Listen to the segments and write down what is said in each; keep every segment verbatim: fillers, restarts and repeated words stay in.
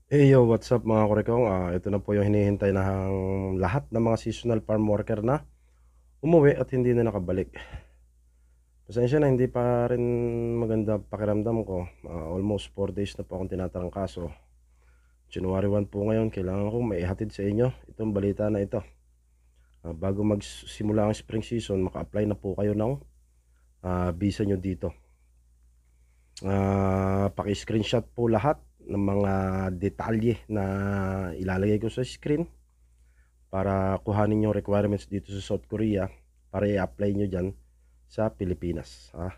Hey yo, what's up mga kurekong? Ah, ito na po yung hinihintay ng lahat ng mga seasonal farm worker na umuwi at hindi na nakabalik. Pasensya na, hindi pa rin maganda pakiramdam ko. Ah, almost four days na po akong tinatarangkaso. January one po ngayon, kailangan kong maihatid sa inyo itong balita na ito. Ah, bago magsimula ang spring season, maka-apply na po kayo ng ah, visa nyo dito. Ah, paki-screenshot po lahat ng mga detalye na ilalagay ko sa screen para kuhanin yung requirements dito sa South Korea para i-apply nyo dyan sa Pilipinas. Ha?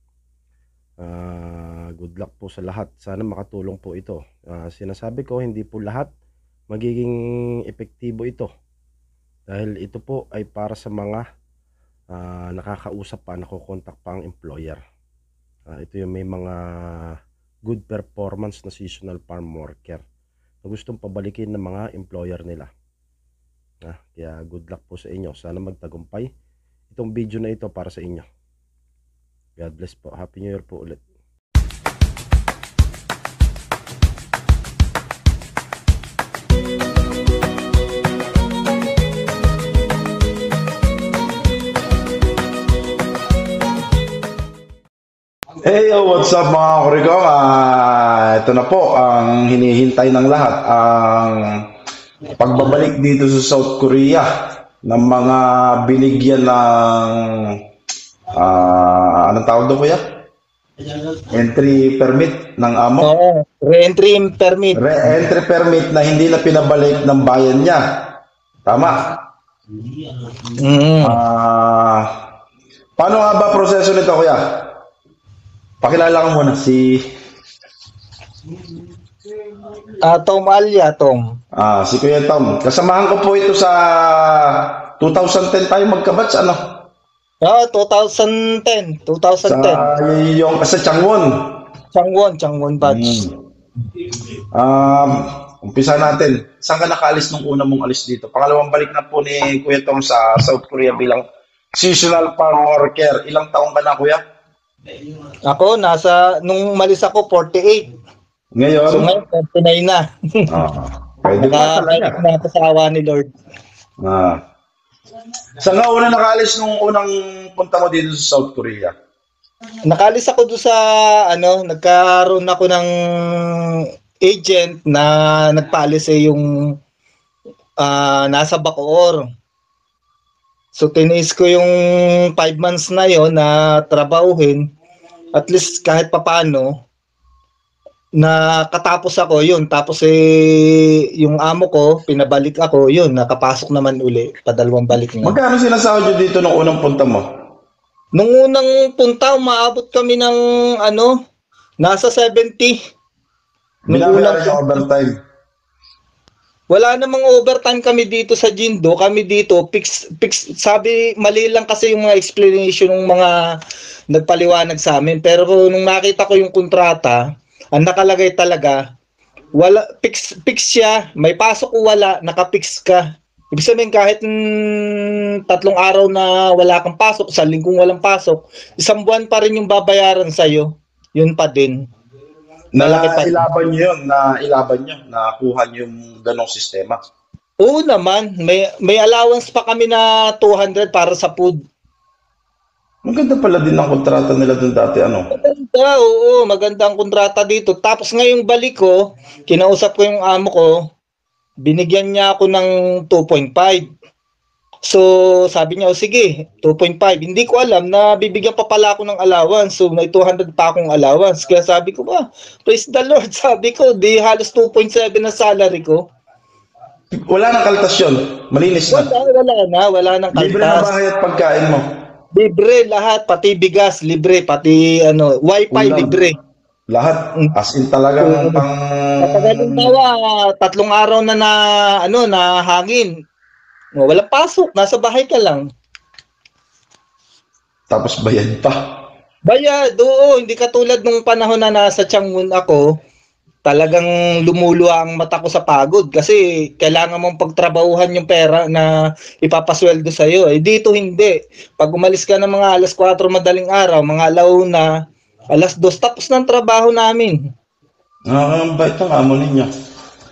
Uh, good luck po sa lahat. Sana makatulong po ito. Uh, sinasabi ko, hindi po lahat magiging epektibo ito. Dahil ito po ay para sa mga uh, nakakausap pa, nakokontak pa ang employer. Uh, ito yung may mga good performance na seasonal farm worker na gustong pabalikin ng mga employer nila. Ah, kaya good luck po sa inyo. Sana magtagumpay itong video na ito para sa inyo. God bless po. Happy New Year po ulit. Hey, yo, what's up mga kurigong? Ah, ito na po ang hinihintay ng lahat, ang pagbabalik dito sa South Korea ng mga binigyan ng ah, anong tawag doon kuya? Entry permit ng amo. Oo, re-entry permit. Re-entry permit na hindi na pinabalik ng bayan niya. Tama? Mm. Ah, paano nga ba proseso nito kuya? Pakilala ko muna si Ah, Tom Alia, Tom. Ah, si Kuya Tom. Kasamahan ko po ito sa twenty ten tayo magkabatch, ano? Ah, twenty ten, Sa twenty ten. yung sa Changwon. Changwon, Changwon batch. Hmm. Um, umpisa natin. Saan ka nakaalis nung una mong alis dito? Pangalawang balik na po ni Kuya Tom sa South Korea bilang seasonal farm worker. Ilang taong ka na, Kuya? Ako, nasa, nung malis ako, forty-eight. Ngayon? So ngayon, forty-nine na. Ah, pwede pa talaga. Nakabalik na ako sa awa ni Lord. Ah. Saan nga una nakaalis nung unang punta mo dito sa South Korea? Nakalis ako doon sa, ano, nagkaroon ako ng agent na nagpaalis eh yung ah, nasa Bacoor. So tinis ko yung five months na yon na trabahuhin. At least kahit papano, nakatapos ako yun. Tapos eh, yung amo ko, pinabalik ako, yun, nakapasok naman uli. Padalawang balik na. Magkano sinasahod nyo dito nung unang punta mo? Nung unang punta, umaabot kami ng ano, nasa seventy. Nung Binabayaran unang yung overtime. Wala namang overtime kami dito sa Jindo. Kami dito, fix, fix, sabi, mali lang kasi yung mga explanation ng mga nagpaliwanag sa amin. Pero nung nakita ko yung kontrata, ang nakalagay talaga, wala, fix, fix siya, may pasok o wala, nakapix ka. Ibig sabihin kahit mm, tatlong araw na wala kang pasok, sa linggong walang pasok, isang buwan pa rin yung babayaran sa'yo. Yun pa din. Na Malaki pa. ilaban nyo yun, na ilaban nyo, na kuha nyo yung ganong sistema. Oo naman, may may allowance pa kami na two hundred para sa food. Maganda pala din ang kontrata nila dun dati, ano? Maganda, oo, maganda ang kontrata dito. Tapos ngayong balik ko, kinausap ko yung amo ko, binigyan niya ako ng two point five. So, sabi niya, oh, sige, two point five. Hindi ko alam na bibigyan pa pala ako ng allowance. So, may two hundred pa akong allowance. Kaya sabi ko ba, praise the Lord. Sabi ko, di halos two point seven na salary ko. Wala nang kaltas yun. Malinis na. Wala, wala na. Wala nang Libre na kaltas. bahay at pagkain mo. Libre lahat. Pati bigas, libre. Pati ano, wifi, Ulam. libre. Lahat. As in talagang pang... Kapag halimbawa, tatlong araw na na, ano, na hangin. Oh, walang pasok. Nasa bahay ka lang. Tapos bayad pa. Bayad, oo, hindi katulad nung panahon na nasa Changwon ako, talagang lumuluha ang mata ko sa pagod kasi kailangan mong pagtrabahuhan yung pera na ipapasweldo sa'yo. Eh dito hindi. Pag umalis ka ng mga alas kwatro madaling araw, mga alauna, alas dos, tapos ng trabaho namin. Ah, bait ang amo ninyo.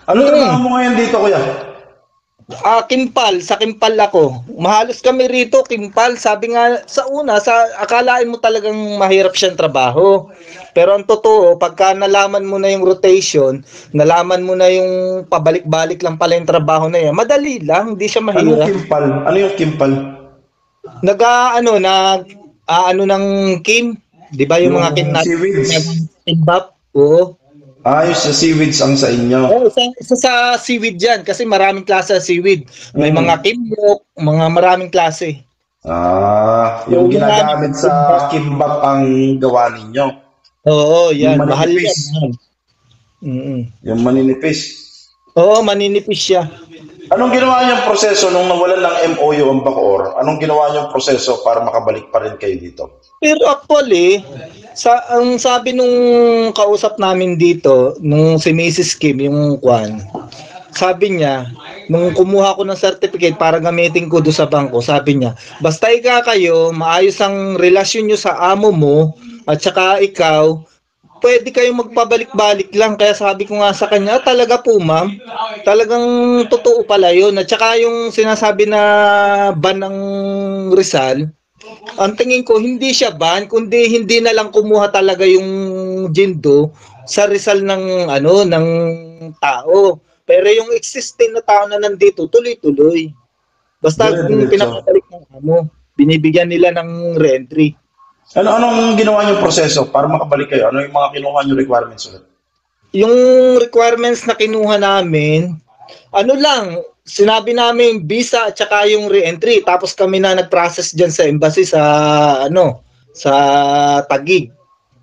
Ano trabaho Hmm. mo ngayon dito, kuya? Ah, Kimpal, sa Kimpal ako. Mahalos kami rito, Kimpal. Sabi nga sa una, sa akalain mo talagang mahirap siyang trabaho. Pero ang totoo, pagka nalaman mo na yung rotation, nalaman mo na yung pabalik-balik lang pala yung trabaho na yan, madali lang, hindi siya Anong mahirap. kimpal? Ano yung kimpal? Naga ano, nag ah, ano ng Kim, 'di ba yung mga Yung kinat seaweeds. kimbap? Oo. Ayos na seaweeds ang sa inyo. Oh, isa, isa sa seaweed yan kasi maraming klase ng seaweed. May mga Mm. kimbok, mga maraming klase. Ah, So, yung yung namin ginagamit sa kimbap. kimbap ang gawa ninyo. Oo, Yung yan. Mahal yan. maninipis. Mahal. Mm. Yung maninipis. Oo, maninipis siya. Anong ginawa niyong proseso nung nawalan ng M O U ang Bacoor? Anong ginawa niyong proseso para makabalik pa rin kayo dito? Pero actually, sa ang sabi nung kausap namin dito, nung si Missus Kim, yung kwan, sabi niya, nung kumuha ko ng certificate para gamitin ko doon sa bangko, sabi niya, basta ika kayo, maayos ang relasyon nyo sa amo mo, at saka ikaw, pwede kayong magpabalik-balik lang. Kaya sabi ko nga sa kanya, "Ah, talaga po ma'am, talagang totoo pala yun." At saka yung sinasabi na ban ng Rizal, ang tingin ko hindi siya ban, kundi hindi na lang kumuha talaga yung Jindo sa Rizal ng ano ng tao. Pero yung existing na tao na nandito, tuloy-tuloy. Basta kung Dire-diretso. pinapabalik ng amo, binibigyan nila ng re-entry. Ano anong ginawa niyong proseso para makabalik kayo? Ano yung mga kinuha niyong requirements ulit? Yung requirements na kinuha namin, ano lang, sinabi namin visa at saka yung re-entry. Tapos kami na nag-process dyan sa embassy sa ano, sa Taguig.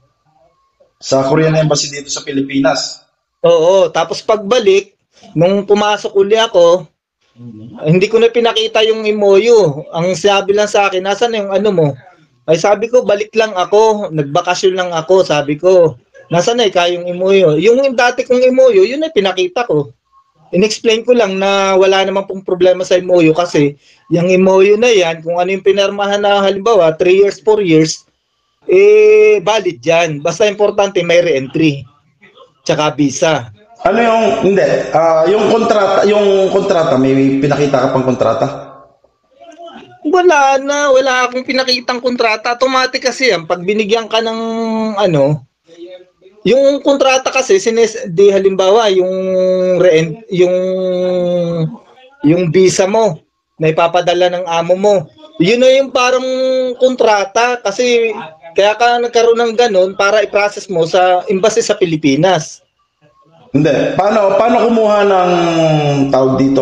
Sa Korean Embassy dito sa Pilipinas. Oo, tapos pagbalik, nung pumasok uli ako, hindi ko na pinakita yung M O U. Ang sabi lang sa akin, "Nasaan na yung ano mo?" Ay sabi ko, "Balik lang ako, nagbakasyon lang ako." Sabi ko, "Nasaan na ikaw yung M O U?" Yung dati kong M O U, yun ay pinakita ko. In-explain ko lang na wala namang pong problema sa M O U kasi yung M O U na yan, kung ano yung pinirmahan na halimbawa, three years, four years, eh, valid yan. Basta importante may re-entry. Tsaka visa. Ano yung hindi, ah yung kontrata, yung kontrata may pinakita ka pang kontrata? Wala na, wala akong pinakitang kontrata. Automatic kasi yan. Pag binigyan ka ng ano, yung kontrata kasi, sines, di halimbawa, yung re yung yung visa mo na ipapadala ng amo mo. Yun na yung parang kontrata kasi kaya ka nagkaroon ng ganun para i-process mo sa embassy sa Pilipinas. Hindi. Paano paano kumuha ng tawag dito?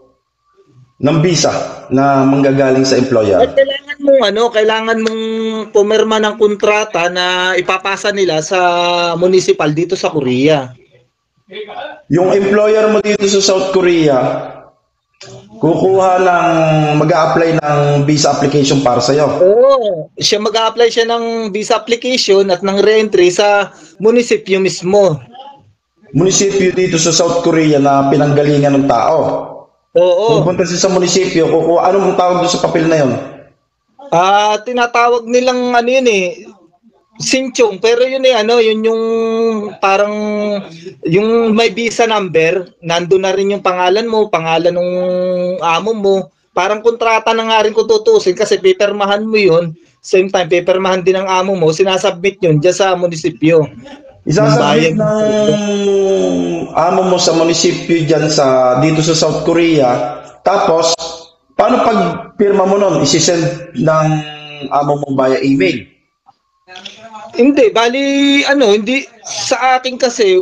Ng visa na manggagaling sa employer? At kailangan mong ano, kailangan mong pumirma ng kontrata na ipapasa nila sa municipal dito sa Korea. Yung employer mo dito sa South Korea, kukuha ng mag-a-apply ng visa application para sa'yo. Oo, siya mag-a-apply siya ng visa application at ng re-entry sa munisipyo mismo. Munisipyo dito sa South Korea na pinanggalingan ng tao. Oo. Pupunta siya sa munisipyo, kukuha, anong tawag doon sa papel na yon? Ah, tinatawag nilang ano yun eh, Sinchong, pero yun eh ano, yun yung parang yung may visa number, nandun na rin yung pangalan mo, pangalan ng amo mo. Parang kontrata na nga rin kung tutusin kasi pipirmahan mo yun. Same time, pipirmahan din ng amo mo, sinasubmit yun dyan sa munisipyo. Isasabit Bayad. ng amo mo sa munisipyo dyan sa, dito sa South Korea. Tapos, paano pag pirma mo nun? Isisend ng amo mo via email? Hindi, bali ano, hindi sa akin kasi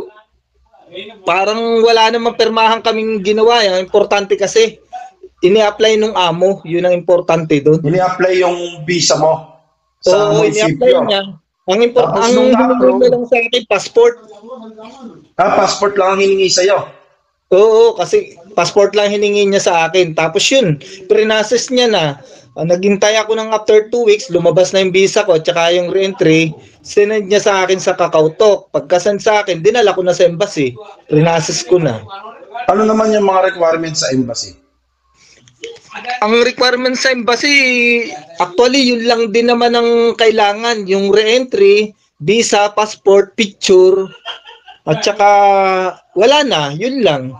parang wala namang permahan kaming ginawa yan. Importante kasi ini-apply nung amo, yun ang importante doon. Ini-apply yung visa mo sa Oo, ini-apply munisipyo. niya. Ang important, Tapos ang nung hiningi na-approve, na lang sa akin, passport. ah, passport lang ang hiningi sa'yo. Oo, kasi passport lang hiningi niya sa akin. Tapos yun, pre-process niya na. Uh, naghintay ako ng after two weeks, lumabas na yung visa ko, tsaka yung re-entry, sinend niya sa akin sa KakaoTalk. Pagkasend sa akin, dinala ko na sa embassy. Pre-process ko na. Ano naman yung mga requirements sa embassy? Ang requirement sa embassy, actually yun lang din naman ang kailangan. Yung re-entry, visa, passport, picture, At saka, wala na, yun lang.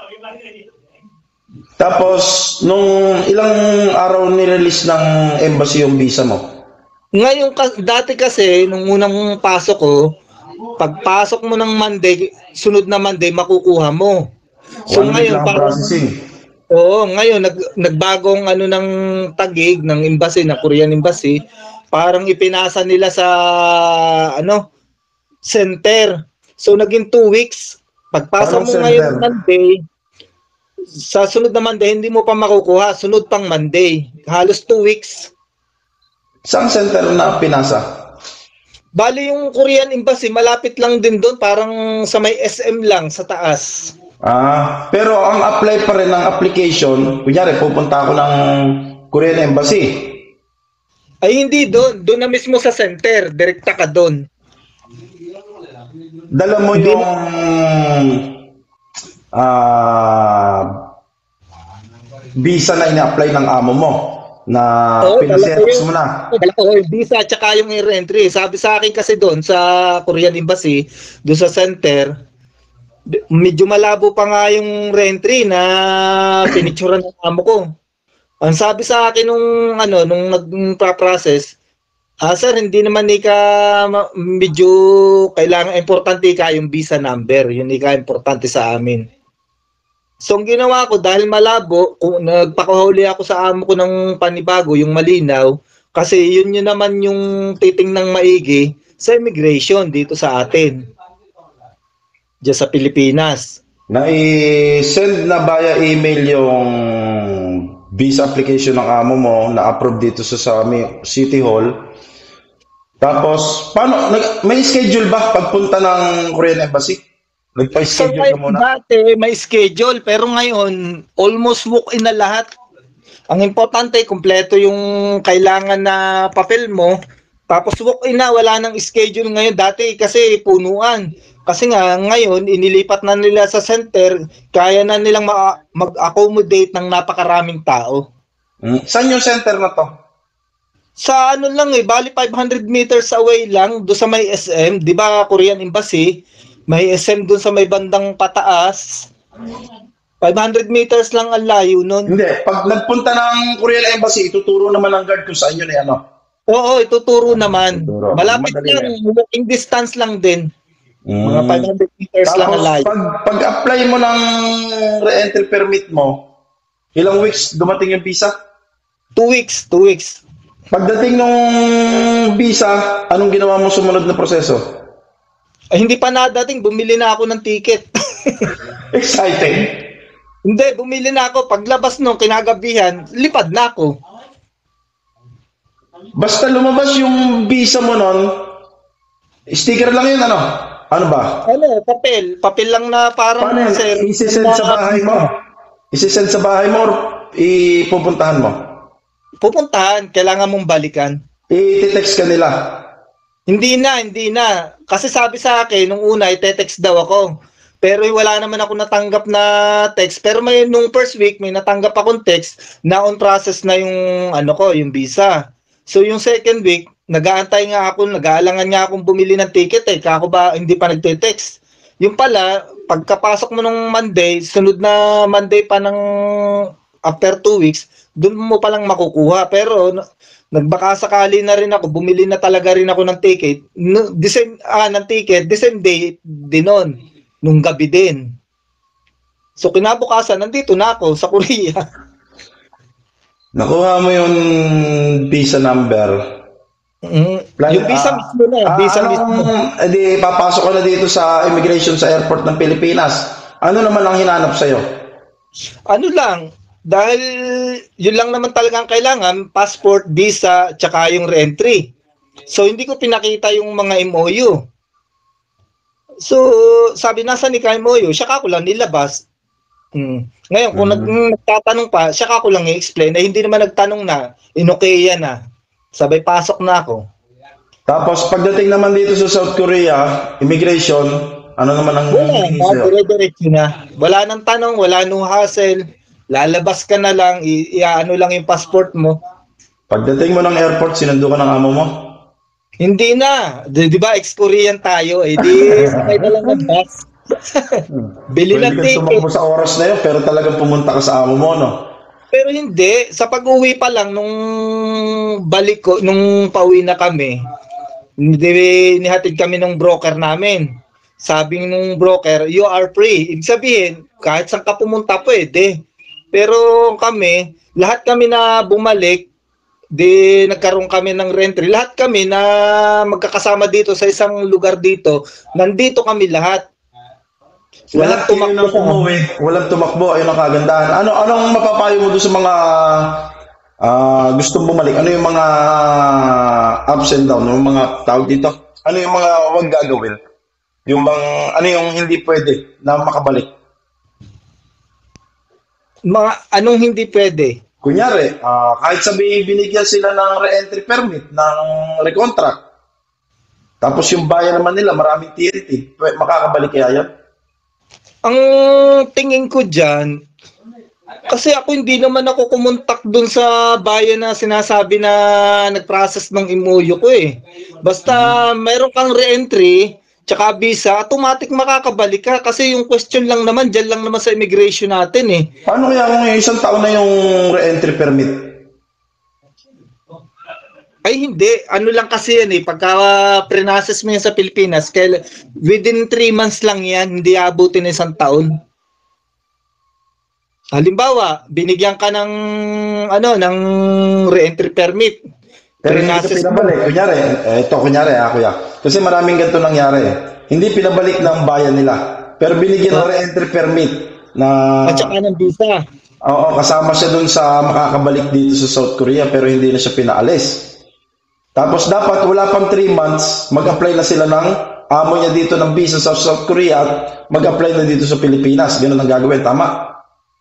Tapos, nung ilang araw ni-release ng embassy yung visa mo? Ngayon, ka- dati kasi, nung unang pasok ko, pagpasok mo ng Monday, sunod na Monday, makukuha mo. So One week ngayon, lang ang parang, processing. oo, ngayon, nag, nagbagong ano ng tagig ng embassy, ng Korean Embassy, parang ipinasa nila sa, ano, center. So, naging two weeks. Pagpasok Paano mo ngayon ng center? Monday, sa sunod na Monday, hindi mo pa makukuha. Sunod pang Monday. Halos two weeks. Saan center na pinasa? Bali yung Korean Embassy, malapit lang din doon. Parang sa may S M lang, sa taas. Ah, pero ang apply pa rin ng application, kunyari pupunta ako ng Korean Embassy. Ay, hindi doon. Doon na mismo sa center. Direkta ka doon. Dala mo Hindi yung ah visa na ina-apply ng amo mo na Oo, dala ko pinaserox yung, mo na. dala ko yung visa at saka yung air entry. Sabi sa akin kasi doon sa Korean Embassy, doon sa center, d- medyo malabo pa nga yung re-entry na pinicturean ng amo ko. Ang sabi sa akin nung ano nung nagpa-process, ah sir, hindi naman ika ma- medyo kailangan importante ka yung visa number, yun ika importante sa amin. So ang ginawa ko dahil malabo, kung nagpakahuli ako sa amo ko ng panibago, yung malinaw, kasi yun yun naman yung titingnang maigi sa immigration dito sa atin, diyan sa Pilipinas. Na-send na via email yung visa application ng amo mo na approve dito sa, sa mi- City Hall. Tapos, paano, nag, may schedule ba pagpunta ng Korean Embassy? So Nagpa-schedule ka ngayon, muna? dati may schedule, pero ngayon, almost walk-in na lahat. Ang importante, kumpleto yung kailangan na papel mo. Tapos walk-in na, wala nang schedule ngayon. Dati kasi punuan. Kasi nga, ngayon, inilipat na nila sa center, kaya na nilang ma- mag-accommodate ng napakaraming tao. Hmm. Saan yung center na to? Sa ano lang eh, bali five hundred meters away lang, do sa may S M, di ba Korean Embassy, may S M doon sa may bandang pataas. five hundred meters lang ang layo nun. Hindi, pag nagpunta ng Korean Embassy, ituturo naman ng guard kung saan yun eh, ano? Oo, ituturo naman. Ituturo. Malapit Madali lang, walking distance lang din. Mga Hmm. five hundred meters lang ang Tapos, layo. pag, pag-apply mo ng re-entry permit mo, ilang weeks dumating yung visa? Two weeks, two weeks. Pagdating nung visa, anong ginawa mo sumunod na proseso? Ay, hindi pa nadating, bumili na ako ng ticket. Exciting. Hindi, bumili na ako. Paglabas nung kinagabihan, lipad na ako. Basta lumabas yung visa mo nun, sticker lang yun, ano? Ano ba? Ano, papel. Papel lang na parang Paano yan? sir. Isisend sa bahay mo? Isisend sa bahay mo or ipupuntahan mo? Pupuntahan, kailangan mong balikan. I-text ka nila. Hindi na, hindi na. Kasi sabi sa akin, nung una, ite-text daw ako. Pero wala naman ako natanggap na text. Pero may nung first week, may natanggap akong text na on process na yung ano ko, yung visa. So yung second week, nag-aantay nga ako, nag-aalangan nga akong bumili ng ticket eh. Kako ba hindi pa nagte-text. Yung pala, pagkapasok mo nung Monday, sunod na Monday pa ng after two weeks, doon mo palang makukuha. Pero nagbaka sakali na rin ako, bumili na talaga rin ako ng ticket. No, the same, ah, ng ticket, the same day din nun, nung gabi din. So kinabukasan, nandito na ako sa Korea. Nakuha mo yung visa number. Mm, Plan- yung visa ah, mismo na, ah, visa anong, mismo. edi, papasok ka na dito sa immigration sa airport ng Pilipinas. Ano naman ang hinanap sa'yo? Ano lang, dahil yun lang naman talagang kailangan, passport, visa, tsaka yung re-entry. So hindi ko pinakita yung mga M O U. So sabi nasa ni ka M O U, saka ko lang nilabas. Hmm. Ngayon kung nag, nagtatanong pa, saka ko lang i-explain na hindi naman nagtanong na, inokey yan na. Sabay pasok na ako. Tapos pagdating naman dito sa South Korea, immigration, ano naman ang Wala, hinihingi sa'yo? dire-diretso na. Wala nang tanong, wala nang hassle. Lalabas ka na lang, i- i- ano lang yung passport mo. Pagdating mo ng airport, sinundo ka ng amo mo? Hindi na. Di, di ba, ex-Korean tayo. Eh, di sakay na lang ng bus. Bili Pwede ng kang ticket. tumakbo sa oras na yun, pero talagang pumunta ka sa amo mo, no? Pero hindi. Sa pag-uwi pa lang, nung balik ko, nung pauwi na kami, hindi, nihatid kami ng broker namin. Sabi nung broker, you are free. Ibig sabihin, kahit saan ka pumunta, pwede. Pero kami, lahat kami na bumalik, di nagkaroon kami ng rentry. Lahat kami na magkakasama dito sa isang lugar dito, nandito kami lahat. Lahat Walang kayo tumakbo nang sa umuwi, walang tumakbo, ayun ang kagandahan. Ano, anong mapapayo mo doon sa mga ah, gustong bumalik? Ano yung mga ups and down, yung mga tawag dito? Ano yung mga huwag gagawin? Yung bang, ano yung hindi pwede na makabalik? mga anong hindi pwede. Kunyari, ah, kahit sabihin binigyan sila ng re-entry permit, ng recontract, tapos yung bayan naman nila, maraming T N T, pwe- makakabalik kaya yan? Ang tingin ko dyan, kasi ako hindi naman ako kumontak dun sa bayan na sinasabi na nag-process ng M O U ko eh. Basta meron kang re-entry, tsaka visa, automatic makakabalik ka. Kasi yung question lang naman, dyan lang naman sa immigration natin eh. Paano kaya kung yung isang taon na yung re-entry permit? Ay hindi, ano lang kasi yan eh, pagka uh, pre-process mo yan sa Pilipinas, kaya within three months lang yan, hindi abutin ng isang taon. Halimbawa, binigyan ka ng ano ng re-entry permit. Pero hindi ka Pre-process mo. pinabalik. Kunyari, eh, ito kunyari ah, kuya. Kasi maraming ganito nangyari eh. Hindi pinabalik ng bayan nila. Pero binigyan ng re-entry permit na At saka ng visa. oo, kasama siya dun sa makakabalik dito sa South Korea pero hindi na siya pinaalis. Tapos dapat wala pang three months, mag-apply na sila ng amo niya dito ng visa sa South Korea at mag-apply na dito sa Pilipinas. Ganun ang gagawin, tama?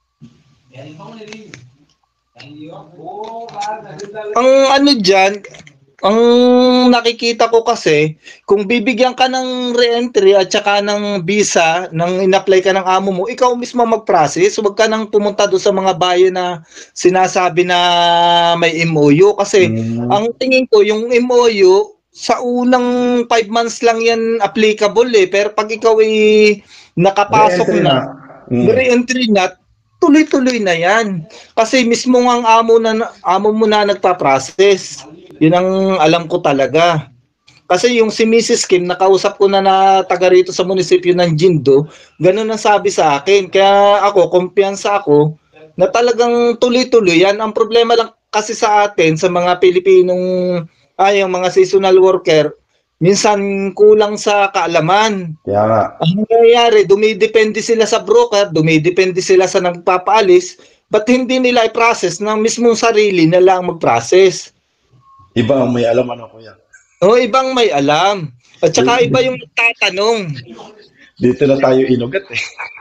Ang ano dyan, ang nakikita ko kasi, kung bibigyan ka ng re-entry at saka ng visa, nang in-apply ka ng amo mo, ikaw mismo mag-process, huwag ka nang pumunta doon sa mga bayan na sinasabi na may M O U. Kasi Mm. ang tingin ko, yung M O U, sa unang five months lang yan applicable eh. Pero pag ikaw ay nakapasok Re-entry na, na. Mm. re-entry na, tuloy-tuloy na yan. Kasi mismo ang amo na amo mo na nagpa-process. Yun ang alam ko talaga. Kasi yung si Missus Kim, nakausap ko na na taga rito sa munisipyo ng Jindo, ganun ang sabi sa akin. Kaya ako, kumpiyansa ako, na talagang tuloy-tuloy yan. Ang problema lang kasi sa atin, sa mga Pilipinong, ay, yung mga seasonal worker, minsan kulang sa kaalaman. Kaya nga. Ang nangyayari, dumidepende sila sa broker, dumidepende sila sa nagpapaalis, ba't hindi nila i-process ng mismong sarili na lang mag-process? Iba ang may alam ano kuya. O, ibang may alam. At saka iba yung nagtatanong. Dito na tayo inugat eh.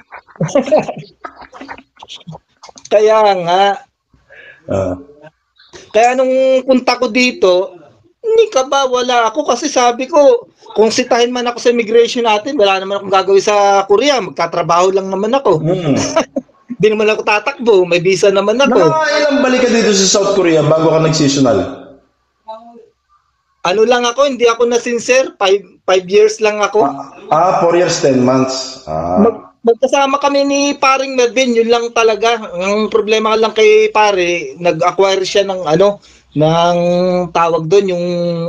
Kaya nga, Ah. kaya nung punta ko dito, hindi ka ba, wala ako kasi sabi ko, kung sitahin man ako sa immigration natin, wala naman akong gagawin sa Korea, magkatrabaho lang naman ako. Mm. Hindi naman ako tatakbo, may visa naman ako. Nakailang balik ka dito sa South Korea bago ka nag-seasonal? Ano lang ako, hindi ako na sincere, five, five years lang ako. Ah, four years, ten months. Ah. Mag, magkasama kami ni paring Melvin, yun lang talaga. Ang problema lang kay pare, nag-acquire siya ng ano, ng tawag doon, yung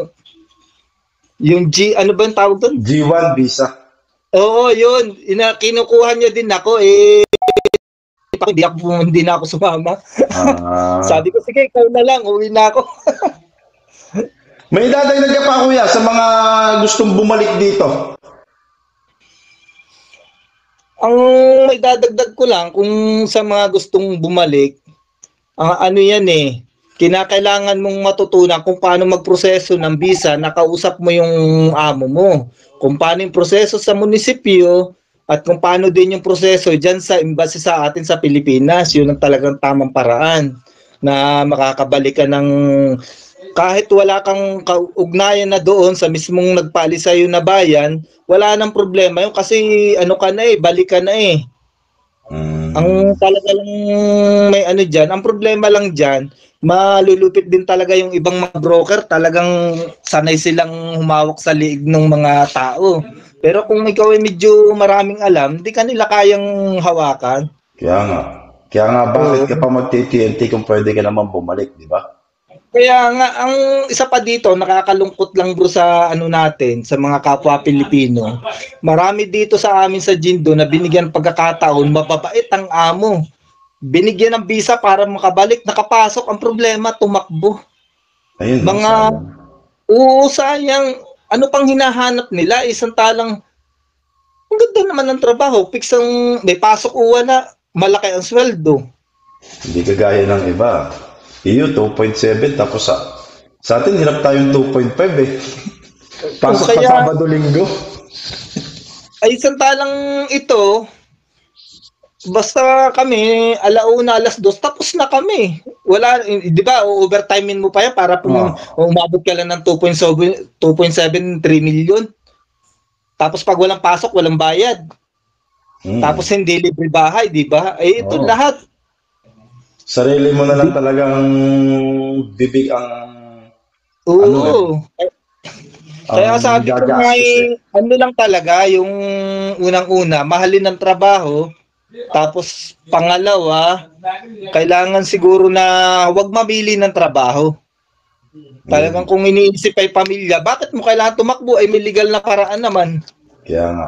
yung G, ano ba yung tawag doon? G one visa. Oo, yun. Ina, kinukuha niya din ako, eh, hindi ako, hindi na ako sumama. Ah. Sabi ko, sige, ikaw na lang, uwi na ako. May dadagdag ka pa kuya sa mga gustong bumalik dito. Ang may dadagdag ko lang, kung sa mga gustong bumalik, ang ano yan eh, kinakailangan mong matutunan kung paano magproseso ng visa, nakausap mo yung amo mo. Kung paano yung proseso sa munisipyo, at kung paano din yung proseso dyan sa embassy sa atin sa Pilipinas. Yun ang talagang tamang paraan na makakabalik ka ng kahit wala kang kaugnayan na doon sa mismong nagpali sa'yo na bayan, wala nang problema yun kasi ano ka na eh, balik ka na eh. Mm. Ang talaga lang may ano diyan, ang problema lang diyan, malulupit din talaga yung ibang mga broker, talagang sanay silang humawak sa liig ng mga tao. Pero kung ikaw ay medyo maraming alam, hindi ka nila kayang hawakan. Kaya nga. Kaya nga bakit Oo. ka pa mag-T T N T kung pwede ka naman bumalik, di ba? Kaya nga, ang isa pa dito, nakakalungkot lang bro sa ano natin, sa mga kapwa Pilipino. Marami dito sa amin sa Jindo na binigyan pagkakataon, mababait ang amo. Binigyan ng visa para makabalik, nakapasok. Ang problema, tumakbo. Ayun, no, Mga, sayang. oo, sayang. Ano pang hinahanap nila? Isang talang, ang ganda naman ng trabaho. Fix ang, may pasok o wala, malaki ang sweldo. Hindi kagaya ng iba. Iyo, two point seven, tapos sa, sa atin, hirap tayong two point five eh. Pasok pa Kaya- Sabado, Linggo. Ay, isang talang ito, basta kami, alauna, alas dos, tapos na kami. Wala, eh, di ba, overtimein mo pa yan para pum- umabot ka lang ng two point seven, three million. Tapos pag walang pasok, walang bayad. Hmm. Tapos hindi libre bahay, di ba? Eh, ito Oo. lahat. Sarili mo na lang talagang bibig ang Oo. Ano Kaya ang sabi ko gagastos nga, eh. eh, ano lang talaga, yung unang-una, mahalin ng trabaho. Tapos pangalawa, kailangan siguro na huwag mamili ng trabaho. Talagang kung iniisip ay pamilya, bakit mo kailangan tumakbo? Ay may legal na paraan naman. Kaya nga.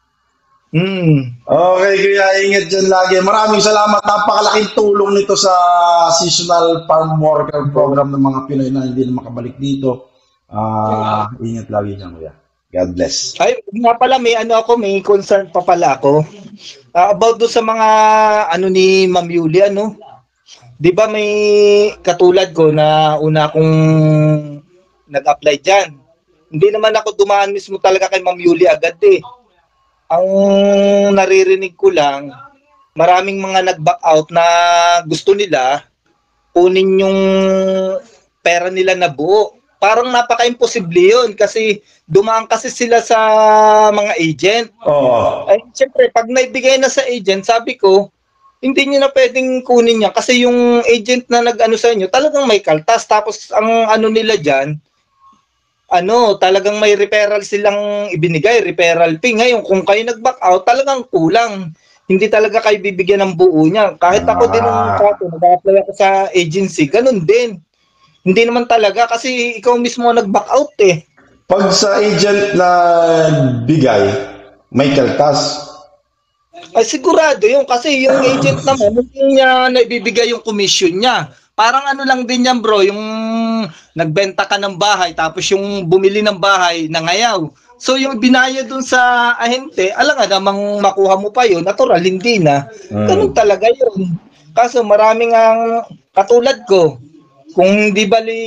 Hmm. Okay, kuya, ingat dyan lagi. Maraming salamat. Napakalaking tulong nito sa seasonal farm worker program ng mga Pinoy na hindi na makabalik dito. Ah, ingat lagi dyan, kuya. God bless. Ay, nga pala, may ano ako, may concern pa pala ako. Ah, about do sa mga ano ni Ma'am Yuli, ano? 'Di ba may katulad ko na una akong nag-apply diyan. Hindi naman ako dumaan mismo talaga kay Ma'am Yuli agad eh. Ang naririnig ko lang, maraming mga nag-back out na gusto nila kunin yung pera nila na buo. Parang napaka-imposible yun kasi dumaan kasi sila sa mga agent. Oo. Ay, siyempre, pag naibigay na sa agent, sabi ko, hindi nyo na pwedeng kunin niya kasi yung agent na nag-ano sa inyo, talagang may kaltas. Tapos ang ano nila dyan, ano, talagang may referral silang ibinigay, referral fee. Ngayon, kung kayo nag-back out, talagang kulang. Hindi talaga kayo bibigyan ng buo niya. Kahit ako din nung Ah. kato, nag-apply ako sa agency, ganun din. Hindi naman talaga kasi ikaw mismo ang nag-back out eh. Pag sa agent na bigay, may kaltas. Ay sigurado yun kasi yung agent naman hindi niya naibibigay yung commission niya. Parang ano lang din yan bro, yung nagbenta ka ng bahay tapos yung bumili ng bahay nangayaw. So yung binayad dun sa ahente, alam nga namang makuha mo pa yun, natural hindi na. Mm. Ganun talaga yun. Kaso maraming ang katulad ko, kung hindi bali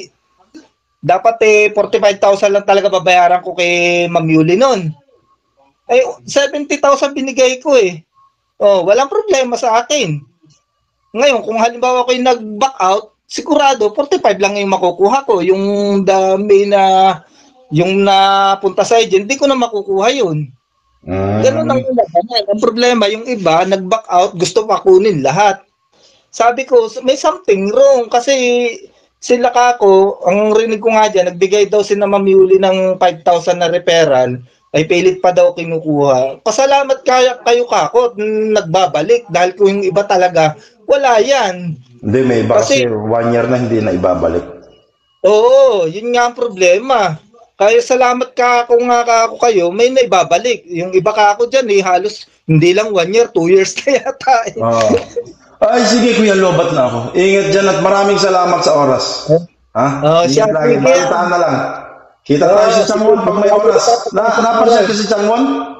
dapat eh forty-five thousand lang talaga babayaran ko kay Ma'am Yuli noon. Eh seventy thousand binigay ko eh. Oh, walang problema sa akin. Ngayon, kung halimbawa ko yung nag-back out, sigurado forty-five lang yung makukuha ko. Yung dami na yung napunta sa agent, hindi ko na makukuha yun. Mm. Ganun ang ilabanan. Ang problema, yung iba, nag-back out, gusto pa kunin lahat. Sabi ko, may something wrong kasi sila kako, ang rinig ko nga dyan, nagbigay daw si na Ma'am Yuli ng five thousand na referral, ay pilit pa daw kinukuha. Pasalamat kaya kayo kako, nagbabalik dahil kung yung iba talaga, wala yan. Hindi, may iba kasi, Kasi- one year na hindi na ibabalik. Oo, yun nga ang problema. Kaya salamat ka kung nga ako kayo, may naibabalik. Yung iba ka ako dyan, eh, halos hindi lang one year, two years na yata. Eh. Oo. Ay, sige kuya, lobat na ako. Ingat dyan at maraming salamat sa oras. Ha? Oh, Ingat siya, lagi, sige. balitaan na lang. Kita tayo Oh, sa Changwon sige. pag may oras. Na, napasyal ka si Changwon?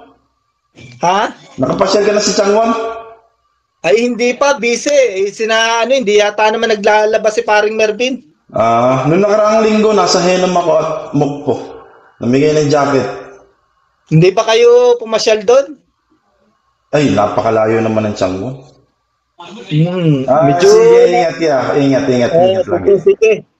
Ha? Nakapasyal ka na si Changwon? Ay hindi pa, busy. Eh, sina, ano, hindi yata naman naglalabas si paring Mervin. Ah, noong nakaraang linggo, nasa Henam ako at Mukpo. Namigay ng jacket. Hindi ba kayo pumasyal doon? Ay, napakalayo naman ng Changwon. Hmm, Ah, medyo... sige, ingat ya. Ingat, ingat, Eh, ingat lagi. sige, sige.